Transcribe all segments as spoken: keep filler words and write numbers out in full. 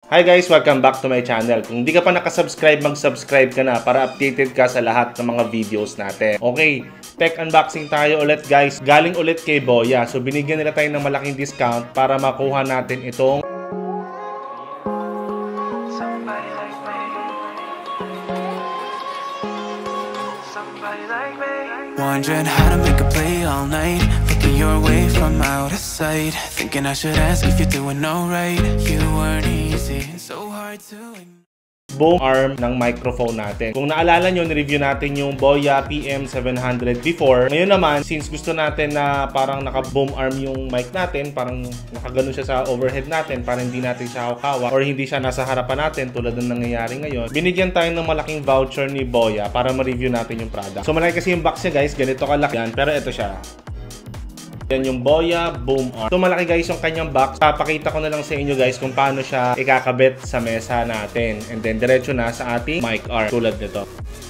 Hi guys! Welcome back to my channel. Kung hindi ka pa nakasubscribe, mag-subscribe ka na para updated ka sa lahat ng mga videos natin. Okay, tech unboxing tayo ulit guys. Galing ulit kay Boya. So binigyan nila tayo ng malaking discount para makuha natin itong wondering how to make a play all night, looking your way from out of sight, thinking I should ask if you're doing alright. You weren't easy, so hard to ignore. Boom arm ng microphone natin. Kung naalala nyo, ni-review natin yung Boya P M seven hundred before. Ngayon naman, since gusto natin na parang naka-boom arm yung mic natin, parang nakaganon siya sa overhead natin, para hindi natin siya hawak or hindi siya nasa harapan natin tulad ng nangyayari ngayon, binigyan tayo ng malaking voucher ni Boya para ma-review natin yung product. So malaki kasi yung box niya guys, ganito kalaki yan, pero ito siya. Yan yung Boya Boom Arm. So malaki guys yung kanyang box. Papakita ko na lang sa inyo guys kung paano siya ikakabit sa mesa natin. And then diretso na sa ating mic arm tulad nito.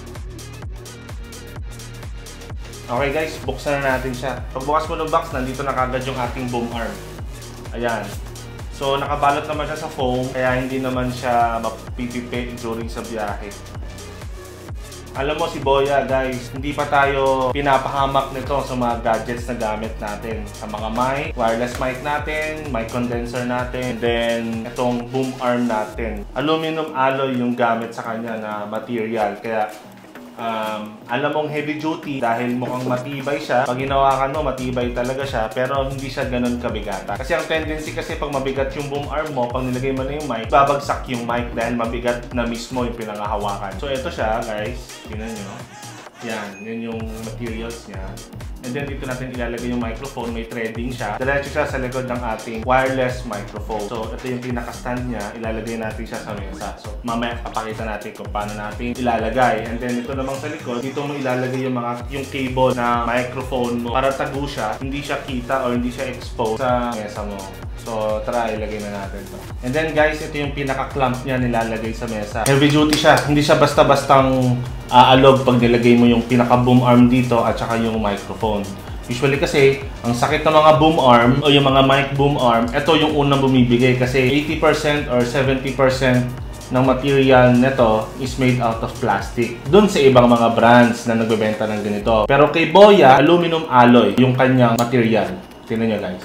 Okay guys, buksan na natin siya. Pagbukas mo ng box, nandito na kagad yung ating boom arm. Ayan. So nakabalot naman siya sa foam, kaya hindi naman siya mapipipi during sa biyahe. Alam mo si Boya guys, hindi pa tayo pinapahamak nito sa mga gadgets na gamit natin. Sa mga mic, wireless mic natin, mic condenser natin, and then itong boom arm natin. Aluminum alloy yung gamit sa kanya na material. Kaya um, alam mong heavy duty dahil mukhang matibay siya. Pag hinawakan mo, matibay talaga siya, pero hindi siya ganun kabigata. Kasi ang tendency kasi pag mabigat yung boom arm mo, pag nilagay mo na yung mic, babagsak yung mic dahil mabigat na mismo yung pinangahawakan. So ito siya guys, tingnan nyo. Yan, yun yung materials niya. And then dito natin ilalagay yung microphone, may threading siya. Diretso siya sa likod ng ating wireless microphone. So ito yung pinaka-stand niya, ilalagay natin siya sa mesa. So mamaya papakita natin kung paano natin ilalagay. And then ito namang sa likod, dito mo ilalagay yung mga yung cable na microphone mo para tago siya, hindi siya kita or hindi siya exposed sa mesa mo. So tara, ilagay na natin to. And then guys, ito yung pinaka-clamp niya nilalagay sa mesa. Heavy duty siya, hindi siya basta-bastang aalog pag nilagay mo yung pinaka-boom arm dito at saka yung microphone. Usually kasi, ang sakit ng mga boom arm o yung mga mic boom arm, ito yung unang bumibigay kasi eighty percent or seventy percent ng material nito is made out of plastic. Doon sa ibang mga brands na nagbebenta ng ganito. Pero kay Boya, aluminum alloy yung kanyang material. Tingnan nyo guys.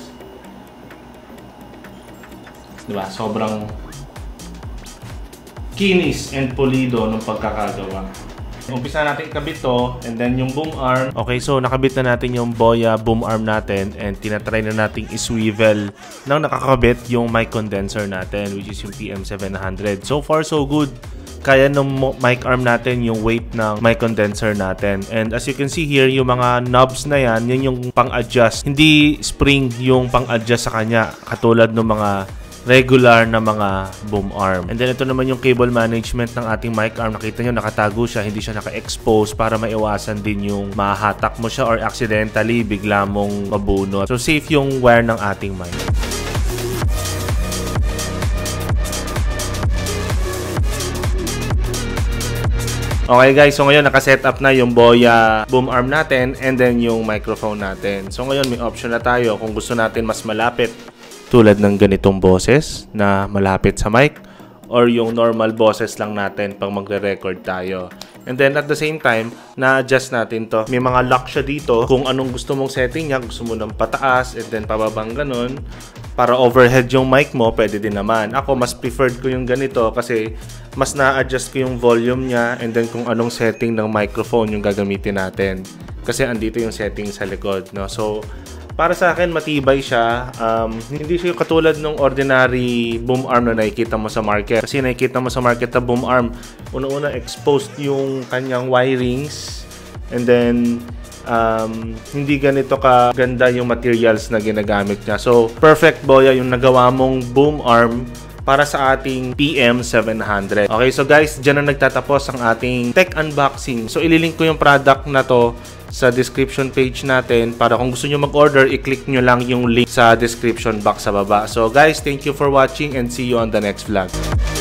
Diba? Sobrang kinis and pulido ng pagkakagawa. Umpisa natin ikabit to, and then yung boom arm. Okay, so nakabit na natin yung Boya boom arm natin and tinatry na natin iswivel nang nakakabit yung mic condenser natin, which is yung P M seven hundred. So far, so good. Kaya ng mic arm natin yung weight ng mic condenser natin. And as you can see here, yung mga knobs na yan, yan yung pang-adjust. Hindi spring yung pang-adjust sa kanya, katulad ng mga regular na mga boom arm. And then ito naman yung cable management ng ating mic arm. Nakita nyo, nakatago siya, hindi siya naka-expose para maiwasan din yung mahatak mo siya or accidentally bigla mong mabunot. So safe yung wire ng ating mic. Okay guys, so ngayon naka-set up na yung Boya boom arm natin and then yung microphone natin. So ngayon may option na tayo kung gusto natin mas malapit tulad ng ganitong boses na malapit sa mic or yung normal boses lang natin pag magre-record tayo. And then at the same time, na-adjust natin to. May mga lock siya dito kung anong gusto mong setting niya. Gusto mo ng pataas and then pababang ganun. Para overhead yung mic mo, pwede din naman. Ako, mas preferred ko yung ganito kasi mas na-adjust ko yung volume niya and then kung anong setting ng microphone yung gagamitin natin. Kasi andito yung setting sa likod, no? So, para sa akin, matibay siya. Um, hindi siya katulad ng ordinary boom arm na nakikita mo sa market. Kasi nakikita mo sa market na boom arm, una-una exposed yung kanyang wirings. And then, um, hindi ganito kaganda yung materials na ginagamit niya. So, perfect Boya yung nagawa mong boom arm para sa ating P M seven hundred. Okay, so guys, dyan na nagtatapos ang ating tech unboxing. So, ililink ko yung product na to sa description page natin para kung gusto nyo mag-order, i-click nyo lang yung link sa description box sa baba. So guys, thank you for watching and see you on the next vlog.